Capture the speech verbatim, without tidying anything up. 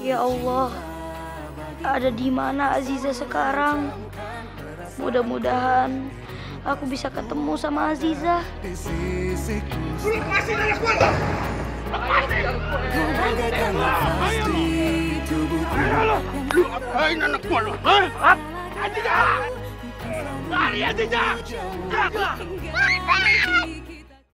Ya Allah, ada di mana Aziza sekarang? Mudah-mudahan aku bisa ketemu sama Aziza. Lepasin anak gua! Lepasin! Lu apain anak gua lu? Hah? Aziza! Lari Aziza! Gerak!